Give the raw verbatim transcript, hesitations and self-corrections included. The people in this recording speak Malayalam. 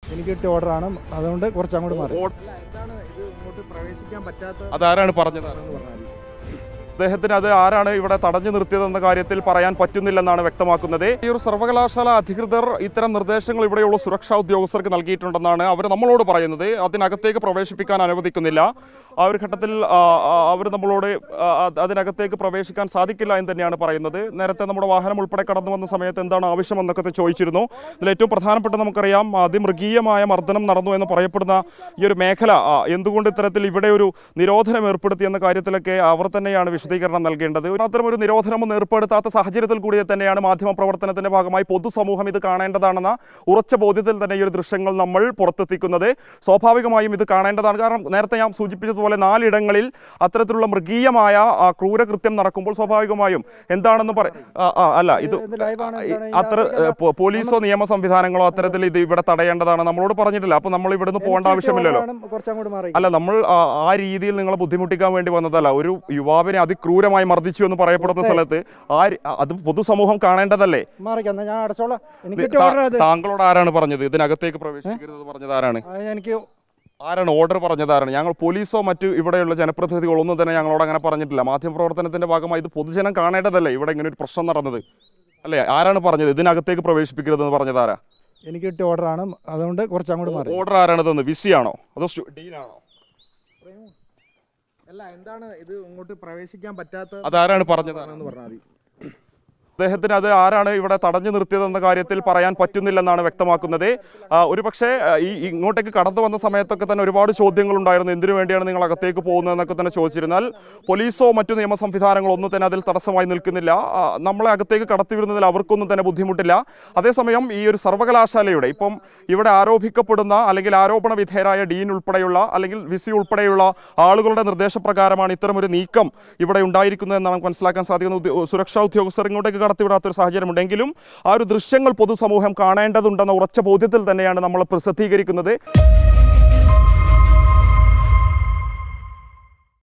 എനിക്ക് കിട്ടിയ ഓർഡറാണ്, അതുകൊണ്ട് കുറച്ച് അങ്ങോട്ട് മാറി. അതാരാണ് പറഞ്ഞത്? അദ്ദേഹത്തിന് അത് ആരാണ് ഇവിടെ തടഞ്ഞു നിർത്തിയതെന്ന കാര്യത്തിൽ പറയാൻ പറ്റുന്നില്ലെന്നാണ് വ്യക്തമാക്കുന്നത്. ഈ ഒരു സർവകലാശാല അധികൃതർ ഇത്തരം നിർദ്ദേശങ്ങൾ ഇവിടെയുള്ള സുരക്ഷാ ഉദ്യോഗസ്ഥർക്ക് നൽകിയിട്ടുണ്ടെന്നാണ് അവർ നമ്മളോട് പറയുന്നത്. അതിനകത്തേക്ക് പ്രവേശിപ്പിക്കാൻ അനുവദിക്കുന്നില്ല. ആ ഒരു ഘട്ടത്തിൽ അവർ നമ്മളോട് അതിനകത്തേക്ക് പ്രവേശിക്കാൻ സാധിക്കില്ല എന്ന് തന്നെയാണ് പറയുന്നത്. നേരത്തെ നമ്മുടെ വാഹനം ഉൾപ്പെടെ കടന്നു വന്ന സമയത്ത് എന്താണ് ആവശ്യമെന്നൊക്കെ ചോദിച്ചിരുന്നു. ഇതിൽ ഏറ്റവും പ്രധാനപ്പെട്ട നമുക്കറിയാം, അതിമൃഗീയമായ മർദ്ദനം നടന്നു എന്ന് പറയപ്പെടുന്ന ഈ ഒരു മേഖല എന്തുകൊണ്ട് ഇത്തരത്തിൽ ഇവിടെ ഒരു നിരോധനം ഏർപ്പെടുത്തി എന്ന കാര്യത്തിലൊക്കെ അവർ തന്നെയാണ് വിശദീകരണം നൽകേണ്ടത്. അത്തരം ഒരു നിരോധനം ഏർപ്പെടുത്താത്ത സാഹചര്യത്തിൽ കൂടി തന്നെയാണ് മാധ്യമ പ്രവർത്തനത്തിന്റെ ഭാഗമായി പൊതുസമൂഹം ഇത് കാണേണ്ടതാണെന്ന ഉറച്ച ബോധ്യത്തിൽ തന്നെ ഈ ഒരു ദൃശ്യങ്ങൾ നമ്മൾ പുറത്തെത്തിക്കുന്നത്. സ്വാഭാവികമായും ഇത് കാണേണ്ടതാണ്. കാരണം നേരത്തെ ഞാൻ സൂചിപ്പിച്ചതുപോലെ നാലിടങ്ങളിൽ അത്തരത്തിലുള്ള മൃഗീയമായ ക്രൂരകൃത്യം നടക്കുമ്പോൾ സ്വാഭാവികമായും എന്താണെന്ന് പറ അല്ല ഇത് അത്ര പോലീസോ നിയമ സംവിധാനങ്ങളോ അത്തരത്തിൽ ഇത് ഇവിടെ തടയേണ്ടതാണ് നമ്മളോട് പറഞ്ഞിട്ടില്ല. അപ്പൊ നമ്മൾ ഇവിടുന്ന് പോകേണ്ട ആവശ്യമില്ലല്ലോ. അല്ല, നമ്മൾ ആ രീതിയിൽ നിങ്ങളെ ബുദ്ധിമുട്ടിക്കാൻ വേണ്ടി വന്നതല്ല. ഒരു യുവാവിനെ അതിക്രൂരമായി മർദ്ദിച്ചു എന്ന് പറയപ്പെടുന്ന സ്ഥലത്ത് ആ അത് പൊതുസമൂഹം കാണേണ്ടതല്ലേ? താങ്കളോട് ആരാണ് പറഞ്ഞത് ഇതിനകത്തേക്ക് പ്രവേശിക്കരുത് പറഞ്ഞത്? ആരാണ് എനിക്ക് ആരാണ് ഓർഡർ പറഞ്ഞതാരാണ്? ഞങ്ങൾ പോലീസോ മറ്റു ഇവിടെയുള്ള ജനപ്രതിനിധികളോ ഒന്നും തന്നെ ഞങ്ങളോട് അങ്ങനെ പറഞ്ഞിട്ടില്ല. മാധ്യമപ്രവർത്തനത്തിന്റെ ഭാഗമായി ഇത് പൊതുജനം കാണേണ്ടതല്ലേ ഇവിടെ ഇങ്ങനെ ഒരു പ്രശ്നം നടന്നത് അല്ലേ? ആരാണ് പറഞ്ഞത് ഇതിനകത്തേക്ക് പ്രവേശിപ്പിക്കരുതെന്ന് പറഞ്ഞതാരാ? എനിക്ക് കിട്ടിയ ഓർഡറാണ്, അതുകൊണ്ട് കുറച്ച് അങ്ങോട്ട് മാറി. ഓർഡർ ആരാണ് തന്നത്? വിസിയാണോ അതോ ഡീനാണോ? അല്ല, എന്താണ് ഇത് ഇങ്ങോട്ട് പ്രവേശിക്കാൻ പറ്റാത്ത? അതാരാണ് പറഞ്ഞതാണെന്ന് പറഞ്ഞാൽ മതി. അദ്ദേഹത്തിന് അത് ആരാണ് ഇവിടെ തടഞ്ഞു നിർത്തിയതെന്ന കാര്യത്തിൽ പറയാൻ പറ്റുന്നില്ലെന്നാണ് വ്യക്തമാക്കുന്നത്. ഒരു പക്ഷേ ഈ ഇങ്ങോട്ടേക്ക് കടന്നു വന്ന സമയത്തൊക്കെ തന്നെ ഒരുപാട് ചോദ്യങ്ങളുണ്ടായിരുന്നു. എന്തിനു വേണ്ടിയാണ് നിങ്ങൾ അകത്തേക്ക് പോകുന്നതെന്നൊക്കെ തന്നെ ചോദിച്ചിരുന്നാൽ പോലീസോ മറ്റു നിയമ സംവിധാനങ്ങളോ ഒന്നും തന്നെ അതിൽ തടസ്സമായി നിൽക്കുന്നില്ല. നമ്മളെ അകത്തേക്ക് കടത്തിവിടുന്നതിൽ അവർക്കൊന്നും തന്നെ ബുദ്ധിമുട്ടില്ല. അതേസമയം ഈ ഒരു സർവകലാശാലയുടെ ഇപ്പം ഇവിടെ ആരോപിക്കപ്പെടുന്ന അല്ലെങ്കിൽ ആരോപണ വിധേയരായ ഡീൻ ഉൾപ്പെടെയുള്ള അല്ലെങ്കിൽ വിസി ഉൾപ്പെടെയുള്ള ആളുകളുടെ നിർദ്ദേശപ്രകാരമാണ് ഇത്തരമൊരു നീക്കം ഇവിടെ ഉണ്ടായിരിക്കുന്നതെന്നാണ് നമുക്ക് മനസ്സിലാക്കാൻ സാധിക്കുന്നത്. സുരക്ഷാ ഉദ്യോഗസ്ഥർ ഇങ്ങോട്ടേക്ക് കടത്തിവിടാത്തൊരു സാഹചര്യമുണ്ടെങ്കിലും ആ ഒരു ദൃശ്യങ്ങൾ പൊതുസമൂഹം കാണേണ്ടതുണ്ടെന്ന ഉറച്ച ബോധ്യത്തിൽ തന്നെയാണ് നമ്മൾ പ്രസിദ്ധീകരിക്കുന്നത്.